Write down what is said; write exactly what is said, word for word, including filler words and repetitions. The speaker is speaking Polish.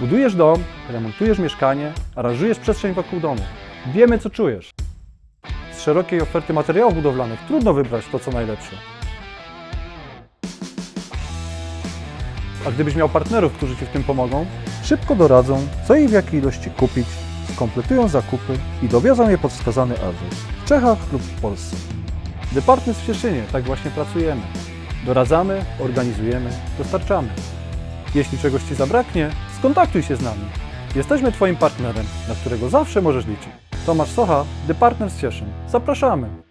Budujesz dom, remontujesz mieszkanie, aranżujesz przestrzeń wokół domu. Wiemy, co czujesz. Z szerokiej oferty materiałów budowlanych trudno wybrać to, co najlepsze. A gdybyś miał partnerów, którzy Ci w tym pomogą, szybko doradzą, co i w jakiej ilości kupić, skompletują zakupy i dowiozą je pod wskazany adres w Czechach lub w Polsce. The Partners w Cieszynie, tak właśnie pracujemy. Doradzamy, organizujemy, dostarczamy. Jeśli czegoś Ci zabraknie, skontaktuj się z nami. Jesteśmy Twoim partnerem, na którego zawsze możesz liczyć. Tomasz Socha, The Partners Cieszyn. Zapraszamy!